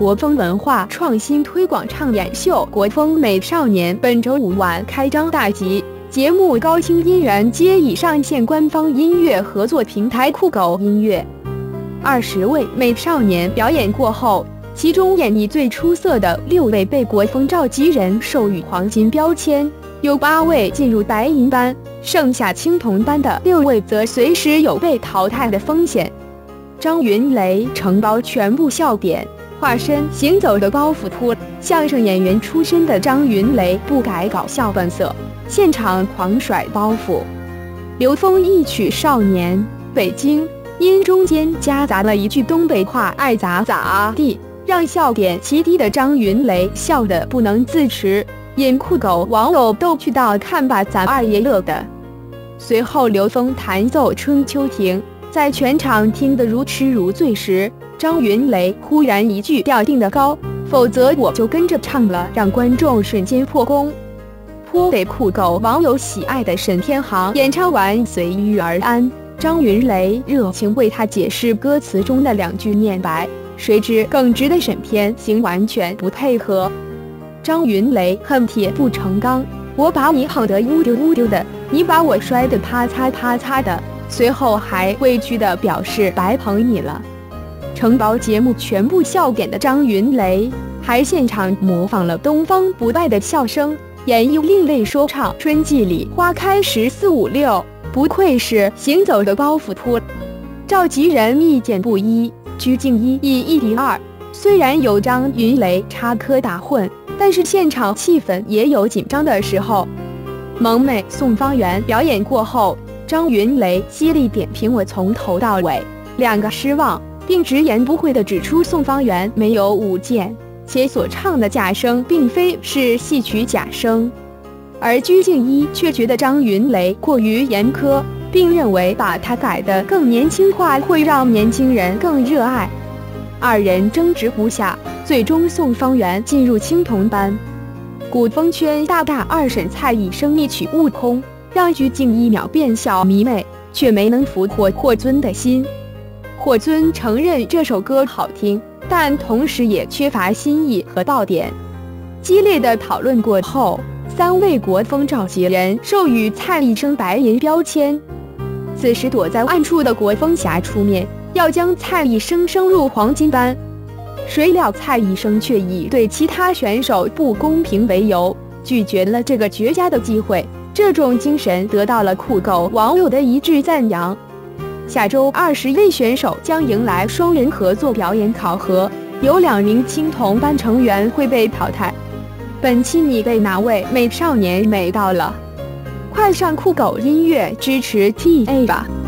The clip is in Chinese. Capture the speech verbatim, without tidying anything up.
国风文化创新推广唱演秀《国风美少年》本周五晚开张大吉，节目高清音源皆已上线官方音乐合作平台酷狗音乐。二十位美少年表演过后，其中演绎最出色的六位被国风召集人授予黄金标签，有八位进入白银班，剩下青铜班的六位则随时有被淘汰的风险。张云雷承包全部笑点，化身行走的包袱扑。相声演员出身的张云雷不改搞笑本色，现场狂甩包袱。刘峰一曲《少年》北京音中间夹杂了一句东北话，爱咋咋地，让笑点极低的张云雷笑得不能自持，引酷狗网友都去到看吧咱二爷乐的。随后刘峰弹奏《春秋亭》，在全场听得如痴如醉时，张云雷忽然一句调定的高，否则我就跟着唱了，让观众瞬间破功。颇被酷狗网友喜爱的沈天航演唱完《随遇而安》，张云雷热情为他解释歌词中的两句念白，谁知耿直的沈天行完全不配合。张云雷恨铁不成钢，我把你捧得乌丢乌丢的，你把我摔得啪嚓啪嚓的，随后还委屈地表示白捧你了。承包节目全部笑点的张云雷还现场模仿了东方不败的笑声，演绎另类说唱《春季里花开十四五六》，不愧是行走的包袱扑。召集人意见不一，鞠婧祎以一敌二，虽然有张云雷插科打诨，但是现场气氛也有紧张的时候。萌妹宋方圆表演过后，张云雷犀利点评我从头到尾两个失望，并直言不讳地指出宋方圆没有舞剑，且所唱的假声并非是戏曲假声。而鞠婧祎却觉得张云雷过于严苛，并认为把他改得更年轻化会让年轻人更热爱。二人争执不下，最终宋方圆进入青铜班。古风圈大大二审蔡以生一曲《悟空》，让鞠婧祎秒变小迷妹，却没能俘获霍尊的心。霍尊承认这首歌好听，但同时也缺乏新意和爆点。激烈的讨论过后，三位国风召集人授予蔡一生白银标签。此时躲在暗处的国风侠出面，要将蔡一生升入黄金班，谁料蔡一生却以对其他选手不公平为由，拒绝了这个绝佳的机会。这种精神得到了酷狗网友的一致赞扬。下周二十位选手将迎来双人合作表演考核，有两名青铜班成员会被淘汰。本期你被哪位美少年美到了？快上酷狗音乐支持 T A 吧！